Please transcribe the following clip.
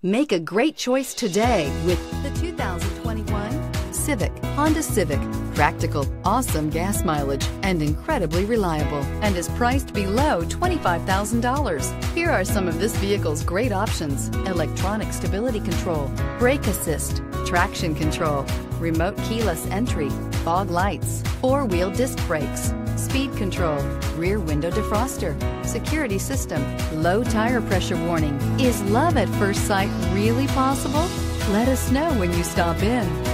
Make a great choice today with the 2021 Civic. Honda Civic. Practical, awesome gas mileage, and incredibly reliable, and is priced below $25,000. Here are some of this vehicle's great options: electronic stability control, brake assist, traction control, remote keyless entry, fog lights, four-wheel disc brakes, speed control, rear window defroster, security system, low tire pressure warning. Is love at first sight really possible? Let us know when you stop in.